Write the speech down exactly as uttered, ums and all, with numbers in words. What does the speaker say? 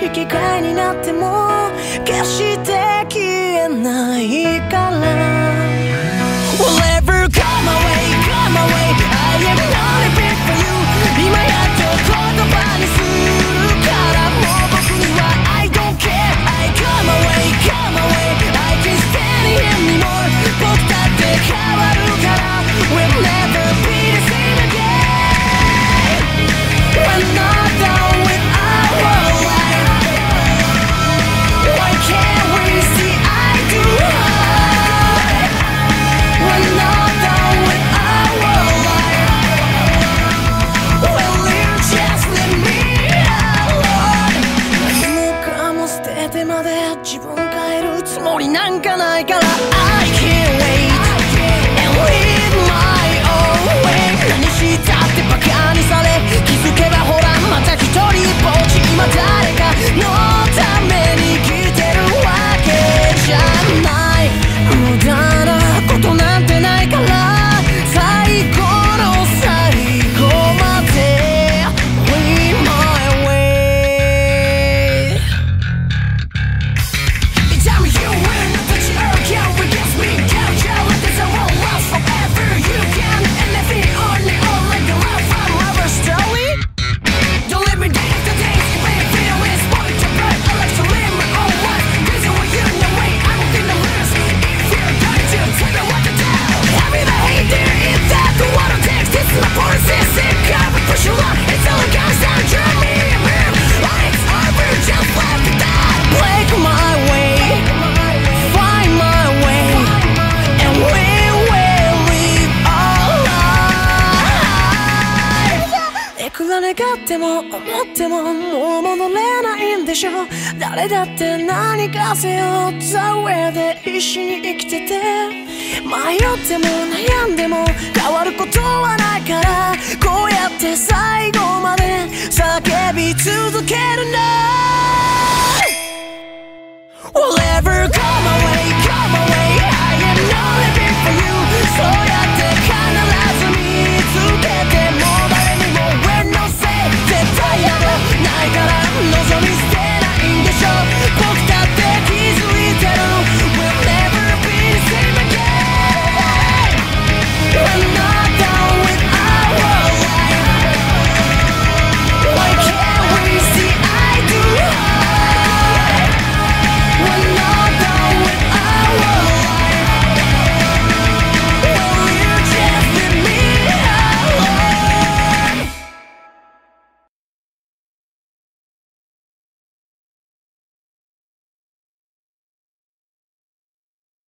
引き換えになっても決して消えないから Whatever come away, come away I am not living for you 今やっと言葉にするからもう僕には I don't care I come away, come away I can't stand it anymore 僕だって変わるから We'll never be the same again We're not done with our life Why can't we see eye to eye We're not done with our life Will you just leave me alone 何もかも捨ててまで自分変えるつもりなんかないから I can't wait and live my own way 何したってバカにされ気づけばほらまた一人ぼっち今誰かのために生きてるわけじゃない無駄なことなんてないから最後の最後まで Live my way Tell me you will not touch or go against me Can't care like this I won't last forever You can and if it only all like the love from our story Don't let me day after day Even if it always point to burn I like to live my own life Cause you you know way I'm gonna lose If you're going to tell me what to do I'll be the hate there if that's the what it takes This is my policy, sick of it, push you on It's all a constant journey, man Life's over, just let it die Break my way, find my way And we will live our life いくら願っても思ってももう戻れないんでしょ誰だって何か背負った上で必死に生きてて迷っても悩んでも変わることはないからこうやって最後まで叫び続け